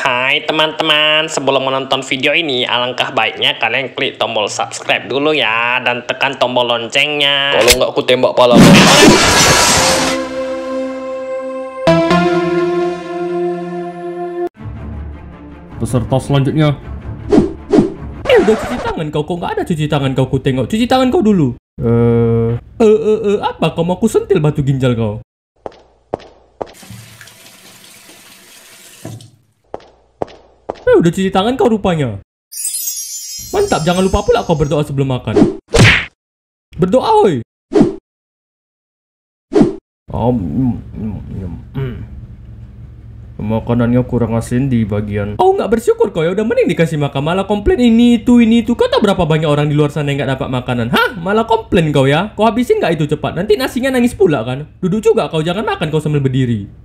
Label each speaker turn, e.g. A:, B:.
A: Hai teman-teman, sebelum menonton video ini, alangkah baiknya kalian klik tombol subscribe dulu ya, dan tekan tombol loncengnya.
B: Kalau nggak aku tembak pala lo.
C: Peserta selanjutnya. Udah cuci tangan kau, kok nggak ada cuci tangan kau? Ku tengok cuci tangan kau dulu. Apa kau mau ku sentil batu ginjal kau? Udah cuci tangan kau rupanya. Mantap, jangan lupa pula kau berdoa sebelum makan. Berdoa, oi. Makanannya kurang asin di bagian. Oh, nggak bersyukur kau ya, udah mending dikasih makan, malah komplain ini itu. Kau tahu berapa banyak orang di luar sana yang nggak dapat makanan? Hah? Malah komplain kau ya? Kau habisin nggak itu cepat? Nanti nasinya nangis pula kan? Duduk juga kau, jangan makan kau sambil berdiri.